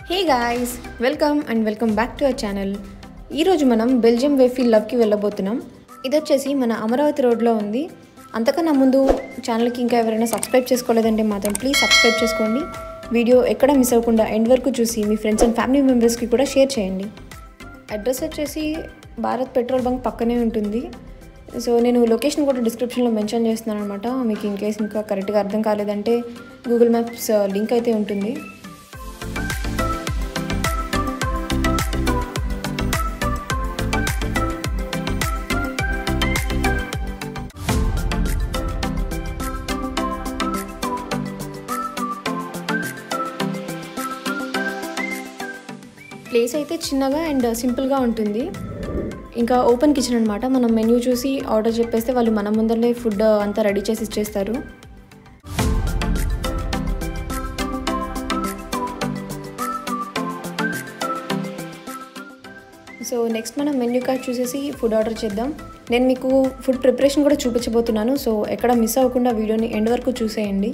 Hey guys, welcome back to our channel. ఈ రోజు మనం బెల్జియం వేఫిల్ లవ్ కి వెళ్ళబోతున్నాం. ఇది వచ్చేసి మన అమరావతి రోడ్ లో ఉంది. అంతకన్నా ముందు ఛానల్ కి ఇంకా ఎవరైనా సబ్స్క్రైబ్ చేసుకోలేదంటే మాత్రం ప్లీజ్ సబ్స్క్రైబ్ చేసుకోండి. వీడియో ఎక్కడ మిస్ అవ్వకుండా ఎండ్ వరకు చూసి మీ ఫ్రెండ్స్ అండ్ ఫ్యామిలీ మెంబర్స్ కి కూడా షేర్ చేయండి. అడ్రస్ వచ్చేసి భారత్ పెట్రోల్ బంక్ పక్కనే ఉంటుంది. సో నేను లొకేషన్ కూడా డిస్క్రిప్షన్లో మెన్షన్ చేస్తున్నాను అనమాట. మీకు ఇన్ కేస్ ఇంకా కరెక్ట్గా అర్థం కాలేదంటే గూగుల్ మ్యాప్స్ లింక్ అయితే ఉంటుంది. ప్లేస్ అయితే చిన్నగా అండ్ సింపుల్గా ఉంటుంది. ఇంకా ఓపెన్ కిచెన్ అనమాట. మనం మెన్యూ చూసి ఆర్డర్ చెప్పేస్తే వాళ్ళు మన ముందరనే ఫుడ్ అంతా రెడీ చేసి ఇచ్చేస్తారు. సో నెక్స్ట్ మనం మెన్యూ కార్డ్ చూసేసి ఫుడ్ ఆర్డర్ చేద్దాం. నేను మీకు ఫుడ్ ప్రిపరేషన్ కూడా చూపించబోతున్నాను. సో ఎక్కడ మిస్ అవ్వకుండా వీడియోని ఎండ్ వరకు చూసేయండి.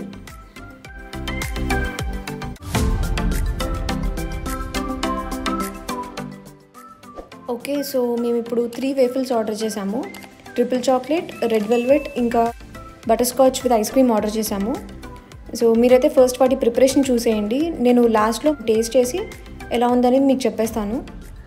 ఓకే, సో మేము ఇప్పుడు 3 వేఫిల్స్ ఆర్డర్ చేసాము. ట్రిపుల్ చాక్లెట్, రెడ్ వెల్వెట్, ఇంకా butter scotch with ice cream order చేసాము. సో మీరైతే ఫస్ట్ వాటి ప్రిపరేషన్ చూసేయండి. నేను లాస్ట్లో టేస్ట్ చేసి ఎలా ఉందనేది మీకు చెప్పేస్తాను.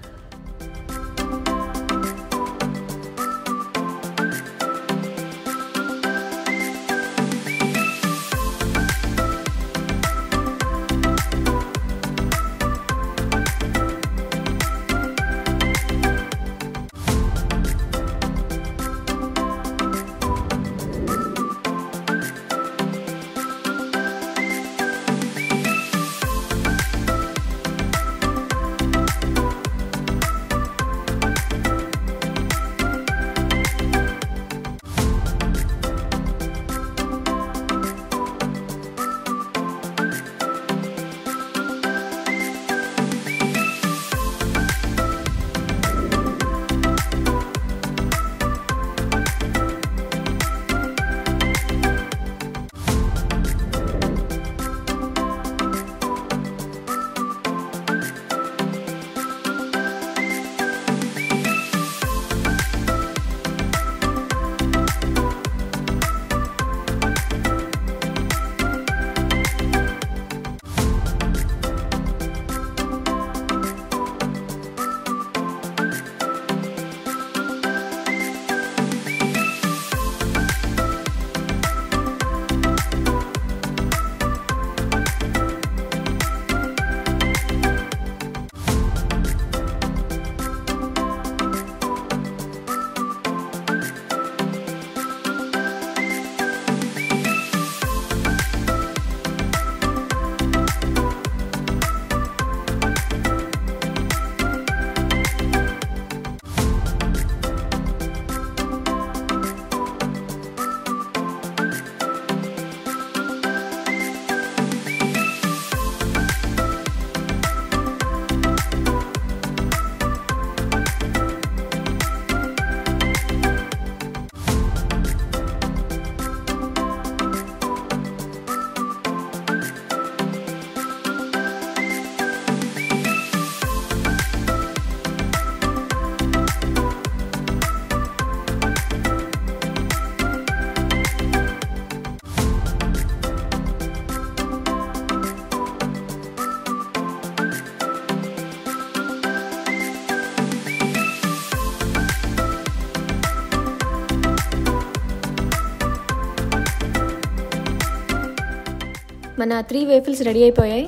మన 3 వేఫిల్స్ రెడీ అయిపోయాయి.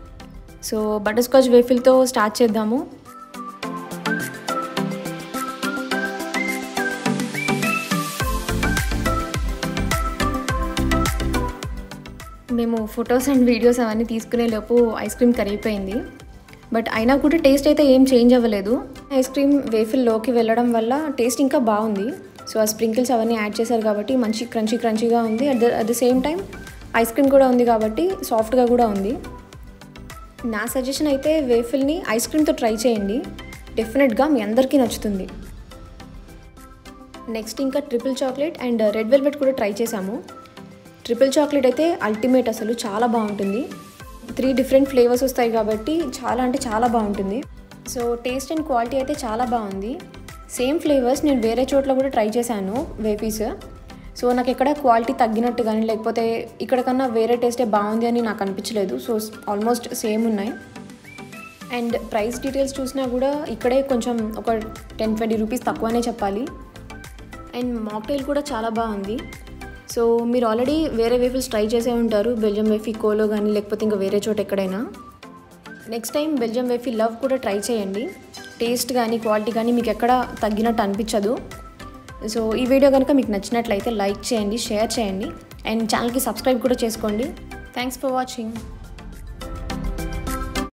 సో బటర్ స్కాచ్ వేఫిల్తో స్టార్ట్ చేద్దాము. మేము ఫొటోస్ అండ్ వీడియోస్ అవన్నీ తీసుకునే లోపు ఐస్ క్రీమ్ కరిగిపోయింది. బట్ అయినా కూడా టేస్ట్ అయితే ఏం చేంజ్ అవ్వలేదు. ఐస్ క్రీమ్ వేఫిల్లోకి వెళ్ళడం వల్ల టేస్ట్ ఇంకా బాగుంది. సో ఆ స్ప్రింకిల్స్ అవన్నీ యాడ్ చేశారు కాబట్టి మంచి క్రంచీగా ఉంది. At the same time ice cream కూడా ఉంది కాబట్టి సాఫ్ట్గా కూడా ఉంది. నా సజెషన్ అయితే వేఫిల్ని ఐస్ క్రీమ్తో ట్రై చేయండి. డెఫినెట్గా మీ అందరికీ నచ్చుతుంది. నెక్స్ట్ ఇంకా triple chocolate and red velvet కూడా ట్రై చేసాము. ట్రిపుల్ చాక్లెట్ అయితే అల్టిమేట్, అసలు చాలా బాగుంటుంది. 3 డిఫరెంట్ ఫ్లేవర్స్ వస్తాయి కాబట్టి చాలా అంటే చాలా బాగుంటుంది. సో టేస్ట్ అండ్ క్వాలిటీ అయితే చాలా బాగుంది. సేమ్ ఫ్లేవర్స్ నేను వేరే చోట్ల కూడా ట్రై చేశాను వేఫీస్. సో నాకు ఎక్కడ క్వాలిటీ తగ్గినట్టు కానీ లేకపోతే ఇక్కడ కన్నా వేరే టేస్టే బాగుంది అని నాకు అనిపించలేదు. సో ఆల్మోస్ట్ సేమ్ ఉన్నాయి. అండ్ ప్రైస్ డీటెయిల్స్ చూసినా కూడా ఇక్కడే కొంచెం ఒక 10-20 రూపీస్ తక్కువనే చెప్పాలి. అండ్ మాక్టైల్ కూడా చాలా బాగుంది. సో మీరు ఆల్రెడీ వేరే వేఫిల్స్ ట్రై చేసే ఉంటారు, బెల్జియం వేఫీ కోలో కానీ లేకపోతే ఇంకా వేరే చోట ఎక్కడైనా. Next time Belgium waffy love కూడా ట్రై చేయండి. టేస్ట్ కానీ క్వాలిటీ కానీ మీకు ఎక్కడ తగ్గినట్టు అనిపించదు. సో ఈ వీడియో కనుక మీకు నచ్చినట్లయితే లైక్ చేయండి, షేర్ చేయండి అండ్ ఛానల్కి సబ్స్క్రైబ్ కూడా చేసుకోండి. Thanks for watching.